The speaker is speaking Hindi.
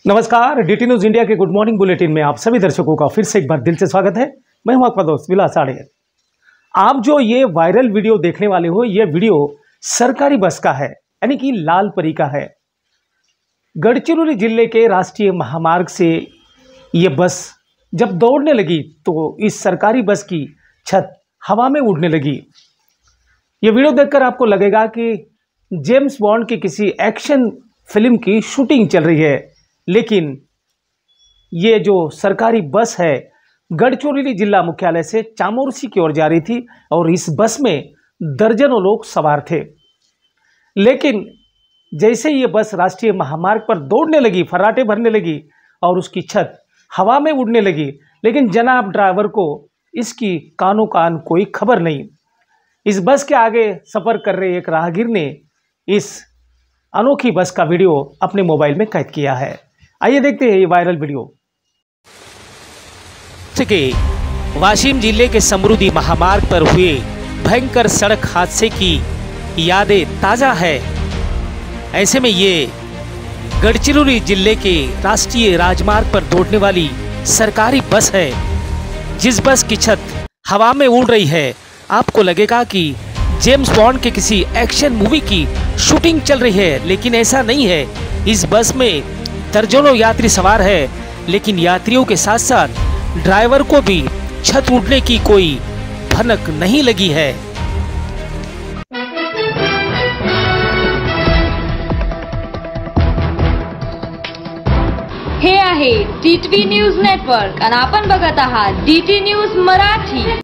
नमस्कार, डीटी न्यूज इंडिया के गुड मॉर्निंग बुलेटिन में आप सभी दर्शकों का फिर से एक बार दिल से स्वागत है। मैं हूं आपका दोस्त विलास आड़े। आप जो ये वायरल वीडियो देखने वाले हो, ये वीडियो सरकारी बस का है, यानी कि लाल परी का है। गढ़चिरौली जिले के राष्ट्रीय महामार्ग से ये बस जब दौड़ने लगी तो इस सरकारी बस की छत हवा में उड़ने लगी। ये वीडियो देखकर आपको लगेगा कि जेम्स बॉन्ड की किसी एक्शन फिल्म की शूटिंग चल रही है, लेकिन ये जो सरकारी बस है गढ़चिरौली जिला मुख्यालय से चामोरसी की ओर जा रही थी और इस बस में दर्जनों लोग सवार थे। लेकिन जैसे ये बस राष्ट्रीय महामार्ग पर दौड़ने लगी, फर्राटे भरने लगी और उसकी छत हवा में उड़ने लगी, लेकिन जनाब ड्राइवर को इसकी कानो कान कोई खबर नहीं। इस बस के आगे सफ़र कर रहे एक राहगीर ने इस अनोखी बस का वीडियो अपने मोबाइल में कैद किया है। आइए देखते हैं ये वायरल वीडियो। वाशिम जिले के समृद्धि महामार्ग पर हुए भयंकर सड़क हादसे की यादें ताज़ा है। ऐसे में ये गढ़चिरौली जिले के राष्ट्रीय राजमार्ग पर दौड़ने वाली सरकारी बस है, जिस बस की छत हवा में उड़ रही है। आपको लगेगा कि जेम्स बॉन्ड के किसी एक्शन मूवी की शूटिंग चल रही है, लेकिन ऐसा नहीं है। इस बस में दर्जनों यात्री सवार है, लेकिन यात्रियों के साथ साथ ड्राइवर को भी छत उड़ने की कोई भनक नहीं लगी है। हे आहे DTV न्यूज नेटवर्क आणि आपण बघत आहात DT न्यूज मराठी।